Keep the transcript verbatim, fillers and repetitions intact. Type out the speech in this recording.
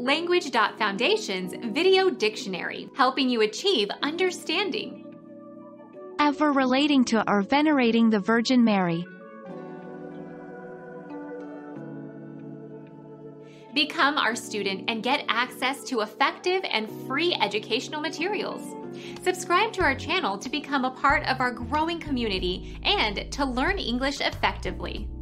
Language Foundation's Video Dictionary, helping you achieve understanding. Ever relating to or venerating the Virgin Mary. Become our student and get access to effective and free educational materials. Subscribe to our channel to become a part of our growing community and to learn English effectively.